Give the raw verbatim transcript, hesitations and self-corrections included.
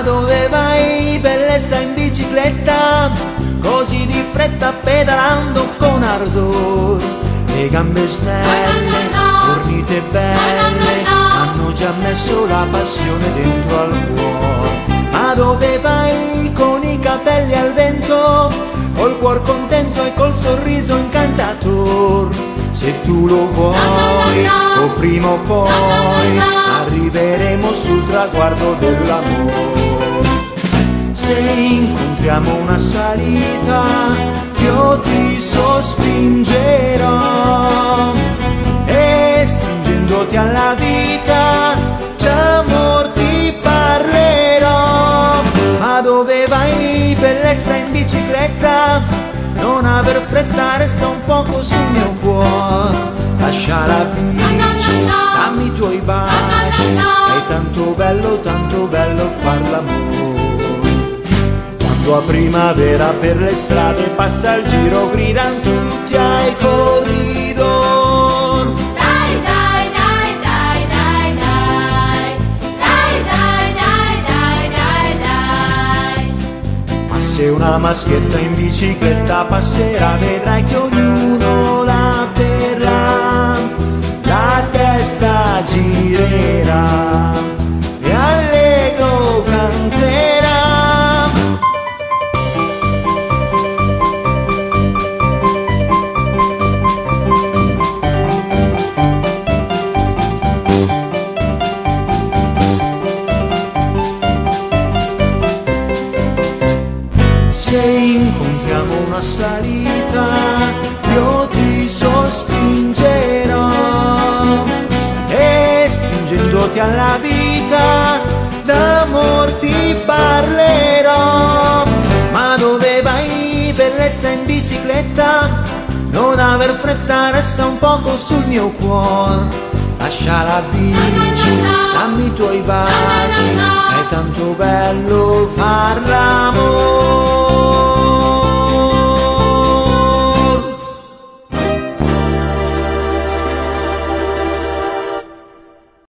dove vai, bellezza, in bicicletta, così di fretta pedalando con ardor? Le gambe snelle, fornite belle, hanno già messo la passione dentro al cuore. Ma dove vai con i capelli al vento, col cuor contento e col sorriso incantator? Se tu lo vuoi, o prima o poi, arriveremo sul traguardo dell'amore. Se incontriamo una salita, io ti sospingerò e stringendoti alla vita, d'amor ti parlerò. Ma dove vai, bellezza, in bicicletta, non aver fretta, resta un poco sul mio cuore. Lascia la bici, dammi i tuoi baci, è tanto bello, tanto bello far l'amore. Quando a primavera per le strade passa il giro, gridano tutti ai corridor. Dai, dai, dai, dai, dai, dai, dai, dai, dai, dai, dai, dai. Ma se una maschietta in bicicletta passerà, vedrai che ognuno la verrà, la testa girerà e allegro canterà. Se incontriamo una salita, io ti sospingerò e stringendoti alla vita, d'amor ti parlerò. Ma dove vai, bellezza, in bicicletta, non aver fretta, resta un poco sul mio cuore. Lascia la bici, dammi i tuoi baci, è tanto bello far l'amore.